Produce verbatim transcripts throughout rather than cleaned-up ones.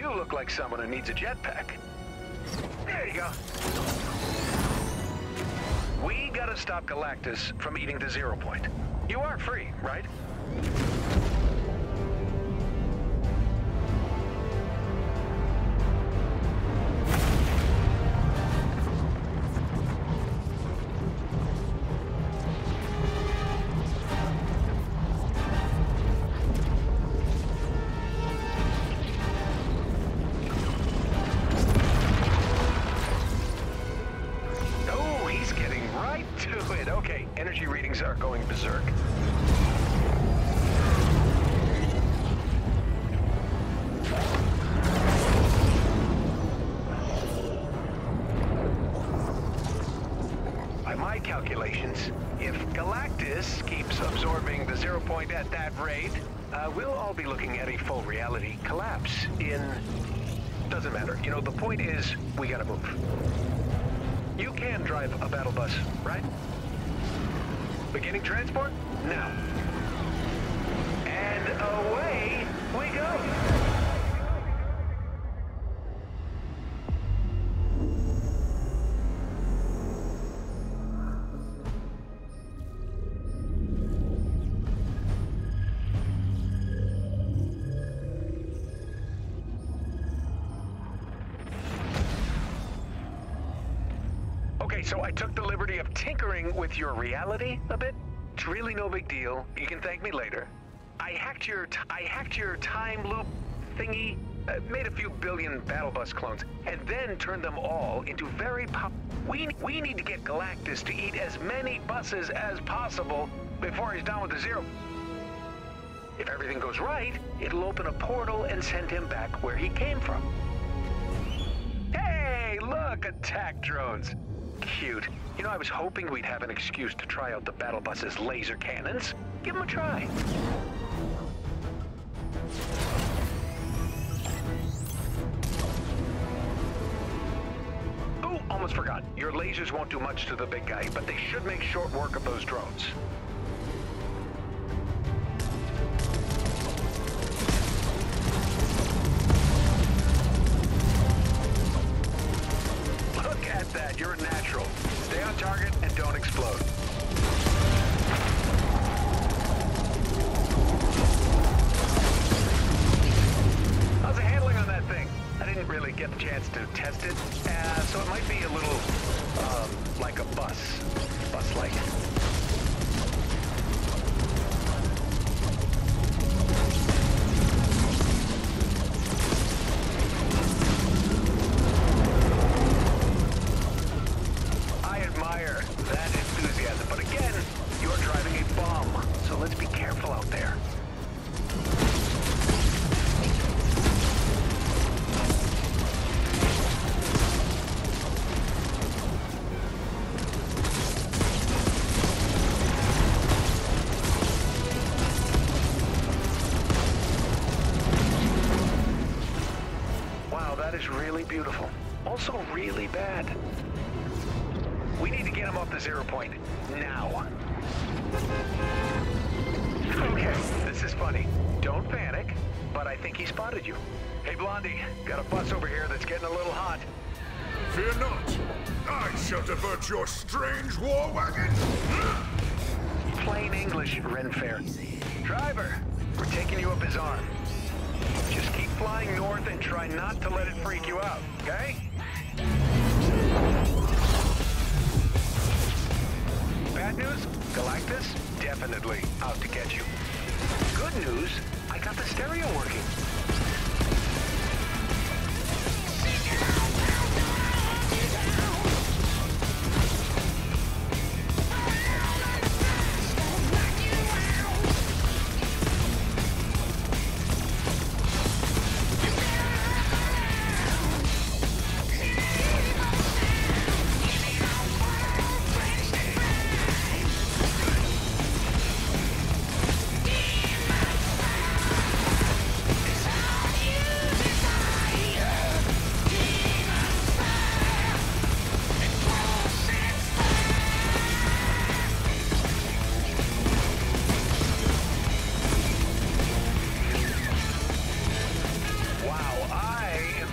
You look like someone who needs a jetpack. There you go. We gotta stop Galactus from eating the zero point. You are free, right? Okay, energy readings are going berserk. By my calculations, if Galactus keeps absorbing the zero point at that rate, uh, we'll all be looking at a full reality collapse in... Doesn't matter. You know, the point is, we gotta move. You can drive a battle bus, right? Beginning transport? Now. And away we go! Okay, so I took the liberty of tinkering with your reality a bit. It's really no big deal. You can thank me later. I hacked your t I hacked your time loop thingy, uh, made a few billion battle bus clones, and then turned them all into very pop. We we need to get Galactus to eat as many buses as possible before he's done with the zero. If everything goes right, it'll open a portal and send him back where he came from. Hey, look, attack drones. Cute. You know, I was hoping we'd have an excuse to try out the battle bus's laser cannons. Give them a try. Ooh, almost forgot. Your lasers won't do much to the big guy, but they should make short work of those drones. That you're natural. Stay on target and don't explode. How's the handling on that thing? I didn't really get the chance to test it, uh, so it might be a little uh, like a bus, bus-like. That is really beautiful. Also really bad. We need to get him off the zero point. Now. Okay, this is funny. Don't panic, but I think he spotted you. Hey, Blondie, got a bus over here that's getting a little hot. Fear not. I shall divert your strange war wagon. Plain English, Renfair. Driver, we're taking you up his arm. Just keep flying north and try not to let it freak you out, okay? Bad news? Galactus? Definitely out to get you. Good news? I got the stereo working.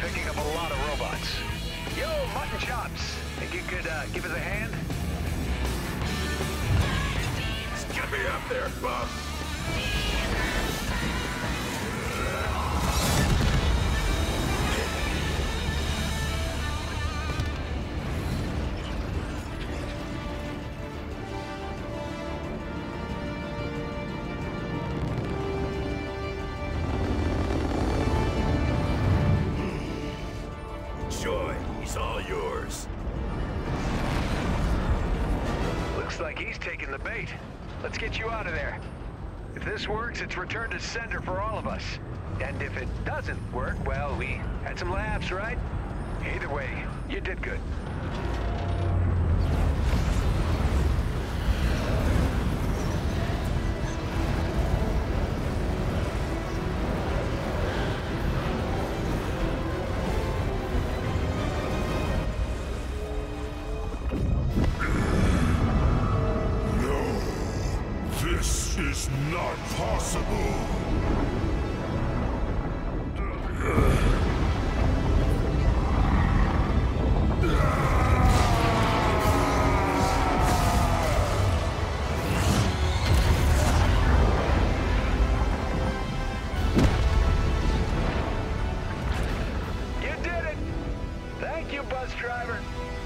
picking up a lot of robots. Yo, Mutton Chops, think you could uh, give us a hand? Get me up there, bub! Joy, he's all yours. Looks like he's taking the bait. Let's get you out of there. If this works, it's return to sender for all of us. And if it doesn't work, well, we had some laughs, right? Either way, you did good. This is not possible! You did it! Thank you, bus driver.